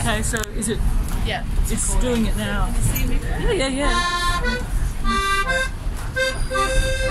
Okay, so is it? Yeah. It's doing it now. Can you see me? Yeah.